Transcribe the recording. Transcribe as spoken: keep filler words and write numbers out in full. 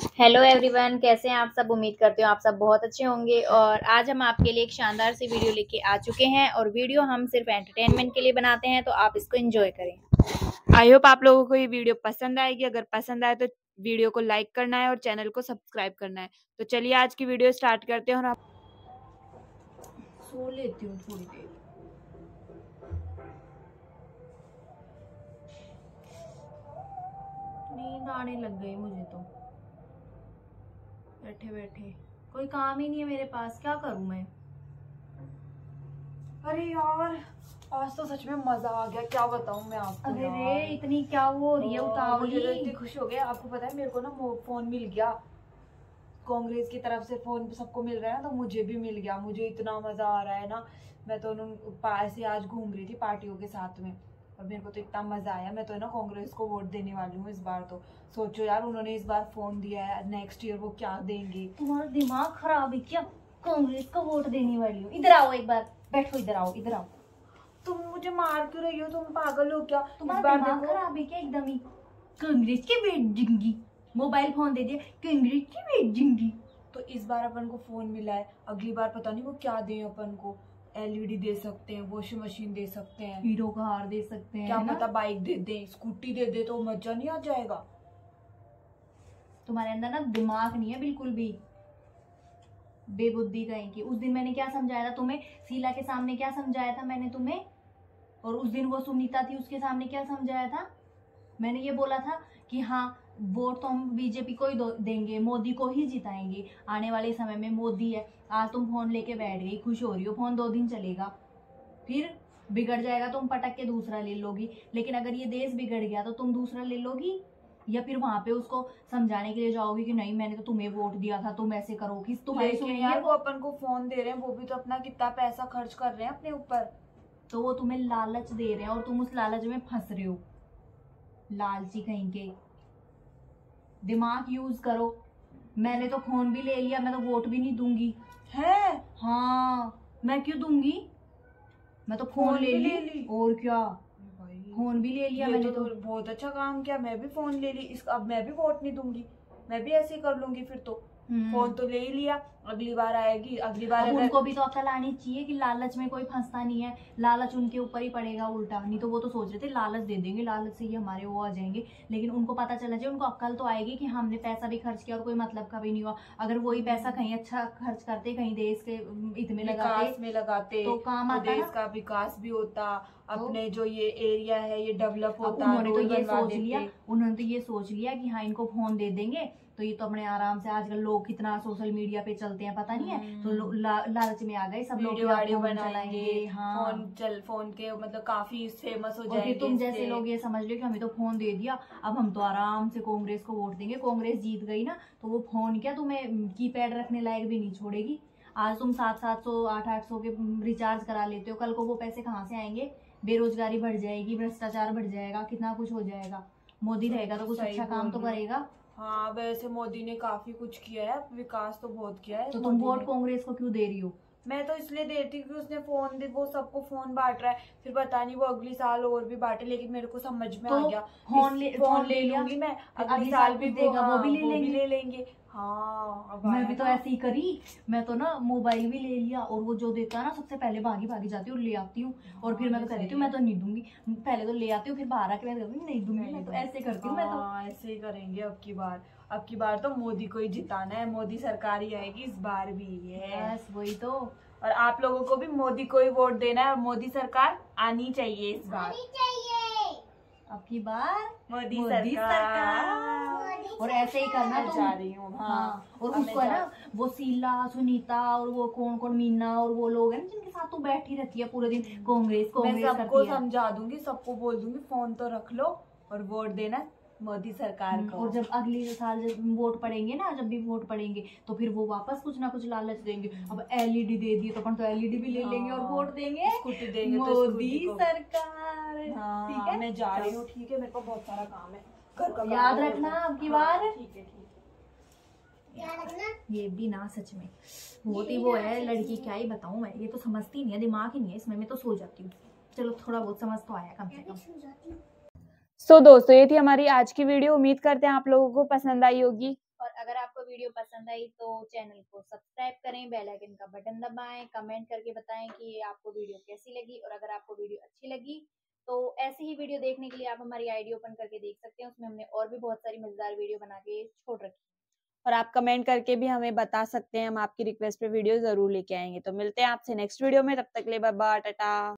Hello everyone, कैसे हैं आप सब। उम्मीद करती हूँ आप सब बहुत अच्छे होंगे। और आज हम आपके लिए एक शानदार सी वीडियो लेके आ चुके हैं और वीडियो हम सिर्फ एंटरटेनमेंट के लिए बनाते हैं, तो आप इसको एंजॉय करें। आई होप आप लोगों को ये वीडियो पसंद आएगी। अगर पसंद आए तो वीडियो को लाइक करना है और चैनल को सब्सक्राइब करना है। तो चलिए आज की वीडियो स्टार्ट करते हैं। और आप सो लेती हूँ थोड़ी देर। नींद आने लग गई मुझे तो बैठे बैठे। कोई काम ही नहीं है मेरे पास, क्या करूं मैं। अरे यार, आज तो सच में मजा आ गया, क्या बताऊं मैं आपको। अरे रे, इतनी क्या वो हो रही है उतावली। मुझे तो इतनी खुश हो गया। आपको पता है मेरे को ना फोन मिल गया, कांग्रेस की तरफ से फोन सबको मिल रहा है ना, तो मुझे भी मिल गया। मुझे इतना मजा आ रहा है ना। मैं तो ऐसे आज घूम रही थी पार्टियों के साथ में और मेरे को तो इतना मजा आया। मैं तो ना कांग्रेस को वोट देने वाली हूँ इस बार। तो सोचो यार, उन्होंने इस बार फोन दिया है, नेक्स्ट ईयर वो क्या देंगे। तुम्हारा दिमाग खराब है क्या? कांग्रेस को वोट देने वाली हूँ। इधर आओ, एक बार बैठो, इधर आओ, इधर आओ। तुम मुझे मार क्यों रही हो? तुम पागल हो क्या? तुम्हारा दिमाग खराब है क्या एकदम ही? कांग्रेस की वोट देंगी, मोबाइल फोन दे दिया, कांग्रेस की वोट देंगी। तो इस बार अपन को फोन मिला है, अगली बार पता नहीं वो क्या दें अपन को। एलईडी दे सकते हैं, वॉशिंग मशीन दे सकते हैं, हीरो का हार दे सकते हैं, क्या पता बाइक दे दे, स्कूटी दे दे, तो मजा नहीं आ जाएगा। तुम्हारे अंदर ना दिमाग नहीं है बिल्कुल भी, बेबुद्धि कहीं की। उस दिन मैंने क्या समझाया था तुम्हें, शीला के सामने क्या समझाया था मैंने तुम्हें, और उस दिन वो सुनीता थी उसके सामने क्या समझाया था। मैंने ये बोला था कि हाँ वोट तो हम बीजेपी को ही देंगे, मोदी को ही जिताएंगे, आने वाले समय में मोदी है। आज तुम फोन लेके बैठ गई, खुश हो रही हो, फोन दो दिन चलेगा, फिर बिगड़ जाएगा, तुम पटक के दूसरा ले लोगी। लेकिन अगर ये देश बिगड़ गया तो तुम दूसरा ले लोगी, या फिर वहां पे उसको समझाने के लिए जाओगी कि नहीं मैंने तो तुम्हें वोट दिया था, तुम ऐसे करोगी। तुम्हारे यार वो अपन को फोन दे रहे हैं, वो भी तो अपना कितना पैसा खर्च कर रहे हैं अपने ऊपर। तो वो तुम्हें लालच दे रहे हैं और तुम उस लालच में फंस रहे हो। लालची कहीं के, दिमाग यूज करो। मैंने तो फोन भी ले लिया, मैं तो वोट भी नहीं दूंगी है। हाँ, मैं क्यों दूंगी, मैं तो फोन, फोन ले, ली। ले ली और क्या, फोन भी ले लिया मैंने। तो, तो बहुत अच्छा काम किया, मैं भी फोन ले ली। इस अब मैं भी वोट नहीं दूंगी, मैं भी ऐसे ही कर लूंगी फिर तो। फोन तो ले ही लिया, अगली बार आएगी, अगली बार अगर... उनको भी तो अकल आनी चाहिए कि लालच में कोई फंसता नहीं है, लालच उनके ऊपर ही पड़ेगा उल्टा। नहीं तो वो तो सोच रहे थे लालच दे देंगे, लालच से ही हमारे वो आ जाएंगे। लेकिन उनको पता चलना चाहिए, उनको अकल तो आएगी कि हमने पैसा भी खर्च किया और कोई मतलब का भी नहीं हुआ। अगर वही पैसा कहीं अच्छा खर्च करते, कहीं देश के हित में लगाते में लगाते तो काम आता, देश का विकास भी होता, अपने जो ये एरिया है ये डेवलप होता। उन्होंने तो ये सोच लिया उन्होंने तो ये सोच लिया कि हाँ इनको फोन दे देंगे तो ये तो अपने आराम से, आजकल लोग कितना सोशल मीडिया पे चलते हैं पता नहीं है, तो ला, लालच में आ गए सब लोग, वीडियो बनाएंगे। हाँ, फोन चल फोन के मतलब काफी फेमस हो जाएंगे। तुम जैसे लोग ये समझ लो कि हमें तो फोन दे दिया, अब हम तो आराम से कांग्रेस को वोट देंगे, कांग्रेस जीत गई ना तो वो फोन क्या तुम्हें कीपैड रखने लायक भी नहीं छोड़ेगी। आज तुम सात सात सौ आठ आठ सौ के रिचार्ज करा लेते हो, कल को वो पैसे कहाँ से आएंगे। बेरोजगारी बढ़ जाएगी, भ्रष्टाचार बढ़ जाएगा, कितना कुछ हो जाएगा। मोदी रहेगा तो कुछ अच्छा काम तो करेगा। हाँ, वैसे मोदी ने काफी कुछ किया है, विकास तो बहुत किया है। तो तुम वोट कांग्रेस को क्यों दे रही हो? मैं तो इसलिए देती हूँ कि उसने फोन दे, वो सबको फोन बांट रहा है, फिर पता नहीं वो अगली साल और भी बांटे। लेकिन मेरे को समझ में तो आ गया, फोन ले फोन ले लूंगी मैं, अगली साल भी देगा वो भी ले लेंगे, ले लेंगे। हाँ, अब मैं भी तो ऐसे ही करी, मैं तो ना मोबाइल भी ले लिया और वो जो देता है ना सबसे पहले भागी भागी जाती हूँ और ले आती हूँ। और फिर मैं तो कहती हूँ मैं तो नहीं दूंगी, पहले तो ले आती हूँ, फिर बाहर आके मैं कहती हूँ नहीं दूंगी, मैं तो ऐसे करती हूँ। मैं तो ऐसे ही करेंगे अब की बार। अब की बार तो मोदी को ही जिताना है, मोदी सरकार ही आएगी इस बार भी। यस, वही तो। और आप लोगों को भी मोदी को ही वोट देना है और मोदी सरकार आनी चाहिए इस बार। आनी चाहिए अब की बार मोदी, मोदी सरकार, सरकार। और ऐसे ही करना तुम। जा रही हूँ। हाँ, हाँ। और उसको है ना वो शीला, सुनीता और वो कौन कौन, मीना और वो लोग हैं ना जिनके साथ तू बैठी रहती है पूरे दिन, कांग्रेस कांग्रेस करती है। सबको समझा दूंगी, सबको बोल दूंगी फोन तो रख लो और वोट देना मोदी सरकार को। और जब अगले साल जब वोट पड़ेंगे ना, जब भी वोट पड़ेंगे तो फिर वो वापस कुछ ना कुछ लालच देंगे। अब एलईडी दे दी तो अपन तो एलईडी भी ले लेंगे और वोट देंगे, स्कूटी देंगे मोदी सरकार। ठीक है, मैं जा रही हूँ। ठीक है, मेरे को बहुत सारा काम है घर का, याद रखना अब की बार। ठीक है, ठीक याद रखना। ये भी ना सच में बहुत ही वो है लड़की, क्या ही बताऊं मैं, ये तो समझती नहीं है, दिमाग ही नहीं है इसमें। मैं तो सो जाती हूँ, चलो थोड़ा बहुत समझ तो आया कम से कम। सो so, दोस्तों ये थी हमारी आज की वीडियो। उम्मीद करते हैं आप लोगों को पसंद आई होगी। और अगर आपको वीडियो पसंद आई तो चैनल को सब्सक्राइब करें, बेल आइकन का बटन दबाएं, कमेंट करके बताएं कि आपको वीडियो कैसी लगी। और अगर आपको वीडियो अच्छी लगी तो ऐसी ही वीडियो देखने के लिए आप हमारी आईडी ओपन करके देख सकते हैं, उसमें हमने और भी बहुत सारी मजेदार वीडियो बना के छोड़ रखी है। और आप कमेंट करके भी हमें बता सकते हैं, हम आपकी रिक्वेस्ट पे वीडियो जरूर लेके आएंगे। तो मिलते हैं आपसे नेक्स्ट वीडियो में, तब तक के लिए बाय बाय, टाटा।